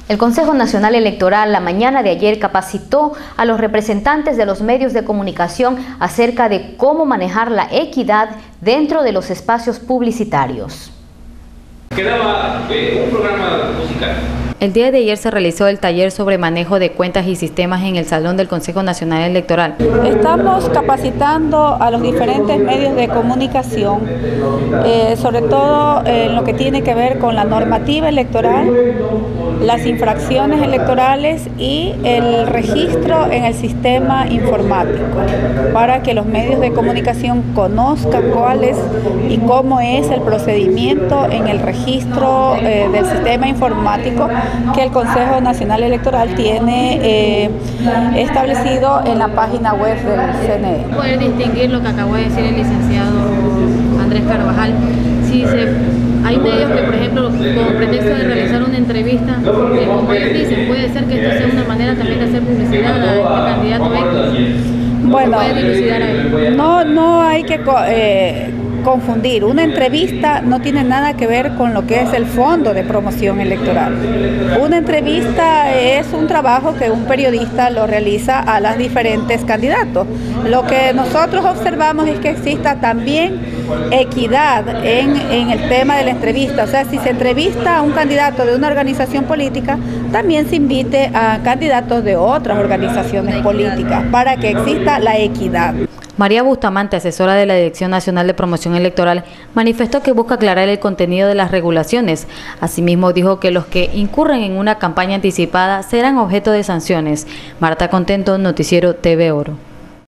El Consejo Nacional Electoral la mañana de ayer capacitó a los representantes de los medios de comunicación acerca de cómo manejar la equidad dentro de los espacios publicitarios. Quedaba un programa musical. El día de ayer se realizó el taller sobre manejo de cuentas y sistemas en el Salón del Consejo Nacional Electoral. Estamos capacitando a los diferentes medios de comunicación, sobre todo en lo que tiene que ver con la normativa electoral, las infracciones electorales y el registro en el sistema informático, para que los medios de comunicación conozcan cuál es y cómo es el procedimiento en el registro del sistema informático que el Consejo Nacional Electoral tiene establecido en la página web del CNE. Poder distinguir lo que acabó de decir el licenciado Andrés Carvajal. Si hay medios que, por ejemplo, con pretexto de realizar una entrevista, como ellos dicen, puede ser que esto sea una manera también de hacer publicidad a este candidato X. Bueno, ¿Puede dilucidar ahí? No hay que confundir. Una entrevista no tiene nada que ver con lo que es el fondo de promoción electoral. Una entrevista es un trabajo que un periodista lo realiza a los diferentes candidatos. Lo que nosotros observamos es que exista también equidad en el tema de la entrevista. O sea, si se entrevista a un candidato de una organización política, también se invite a candidatos de otras organizaciones políticas para que exista la equidad. María Bustamante, asesora de la Dirección Nacional de Promoción Electoral, manifestó que busca aclarar el contenido de las regulaciones. Asimismo, dijo que los que incurren en una campaña anticipada serán objeto de sanciones. Marta Contento, Noticiero TV Oro.